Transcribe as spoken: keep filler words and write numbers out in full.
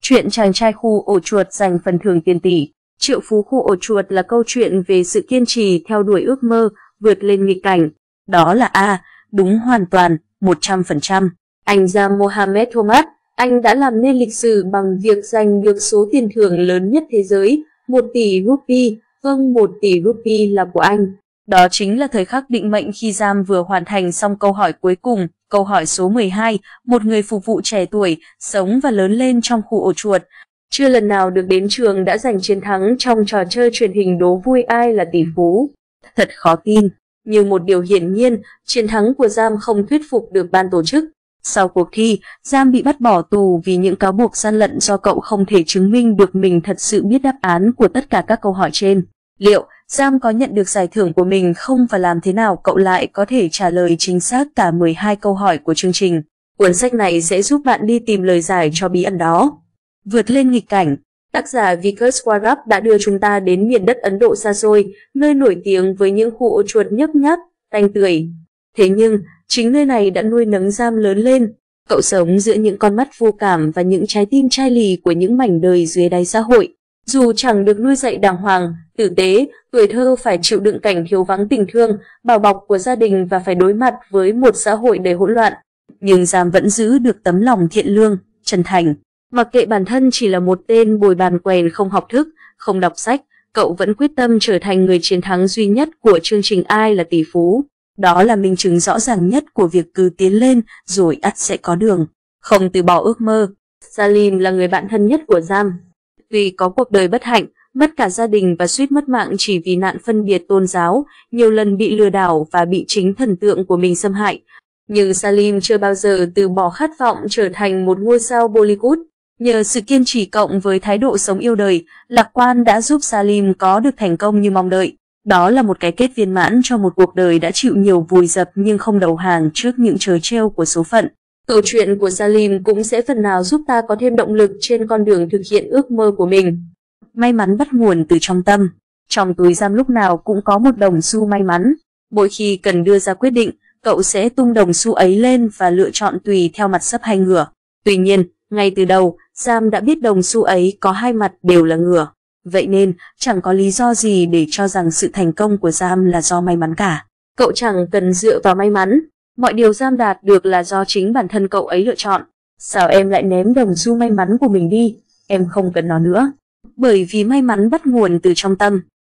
Chuyện chàng trai khu ổ chuột giành phần thưởng tiền tỷ. Triệu phú khu ổ chuột là câu chuyện về sự kiên trì theo đuổi ước mơ, vượt lên nghịch cảnh. Đó là A, đúng hoàn toàn, một trăm phần trăm. Anh Sam Mohammed Thomas, anh đã làm nên lịch sử bằng việc giành được số tiền thưởng lớn nhất thế giới, một tỷ rupee. Vâng, một tỷ rupee là của anh. Đó chính là thời khắc định mệnh khi Sam vừa hoàn thành xong câu hỏi cuối cùng, câu hỏi số mười hai, một người phục vụ trẻ tuổi, sống và lớn lên trong khu ổ chuột. Chưa lần nào được đến trường đã giành chiến thắng trong trò chơi truyền hình đố vui ai là tỷ phú. Thật khó tin, nhưng một điều hiển nhiên, chiến thắng của Sam không thuyết phục được ban tổ chức. Sau cuộc thi, Sam bị bắt bỏ tù vì những cáo buộc gian lận do cậu không thể chứng minh được mình thật sự biết đáp án của tất cả các câu hỏi trên. Liệu Sam có nhận được giải thưởng của mình không và làm thế nào cậu lại có thể trả lời chính xác cả mười hai câu hỏi của chương trình? Cuốn sách này sẽ giúp bạn đi tìm lời giải cho bí ẩn đó. Vượt lên nghịch cảnh. Tác giả Vikas Warab đã đưa chúng ta đến miền đất Ấn Độ xa xôi, nơi nổi tiếng với những khu ổ chuột nhấp nháp, tanh tưởi. Thế nhưng, chính nơi này đã nuôi nấng Sam lớn lên. Cậu sống giữa những con mắt vô cảm và những trái tim chai lì của những mảnh đời dưới đáy xã hội. Dù chẳng được nuôi dạy đàng hoàng, tử tế, tuổi thơ phải chịu đựng cảnh thiếu vắng tình thương, bảo bọc của gia đình và phải đối mặt với một xã hội đầy hỗn loạn. Nhưng Sam vẫn giữ được tấm lòng thiện lương, chân thành. Mặc kệ bản thân chỉ là một tên bồi bàn quèn không học thức, không đọc sách, cậu vẫn quyết tâm trở thành người chiến thắng duy nhất của chương trình Ai là tỷ phú. Đó là minh chứng rõ ràng nhất của việc cứ tiến lên rồi ắt sẽ có đường. Không từ bỏ ước mơ. Salim là người bạn thân nhất của Sam. Tuy có cuộc đời bất hạnh, mất cả gia đình và suýt mất mạng chỉ vì nạn phân biệt tôn giáo, nhiều lần bị lừa đảo và bị chính thần tượng của mình xâm hại. Nhưng Salim chưa bao giờ từ bỏ khát vọng trở thành một ngôi sao Bollywood. Nhờ sự kiên trì cộng với thái độ sống yêu đời, lạc quan đã giúp Salim có được thành công như mong đợi. Đó là một cái kết viên mãn cho một cuộc đời đã chịu nhiều vùi dập nhưng không đầu hàng trước những trớ trêu của số phận. Câu chuyện của Salim cũng sẽ phần nào giúp ta có thêm động lực trên con đường thực hiện ước mơ của mình. May mắn bắt nguồn từ trong tâm. Trong túi Sam lúc nào cũng có một đồng xu may mắn. Mỗi khi cần đưa ra quyết định, cậu sẽ tung đồng xu ấy lên và lựa chọn tùy theo mặt sấp hay ngửa. Tuy nhiên, ngay từ đầu, Sam đã biết đồng xu ấy có hai mặt đều là ngửa. Vậy nên, chẳng có lý do gì để cho rằng sự thành công của Sam là do may mắn cả. Cậu chẳng cần dựa vào may mắn. Mọi điều Sam đạt được là do chính bản thân cậu ấy lựa chọn. Sao em lại ném đồng xu may mắn của mình đi? Em không cần nó nữa. Bởi vì may mắn bắt nguồn từ trong tâm.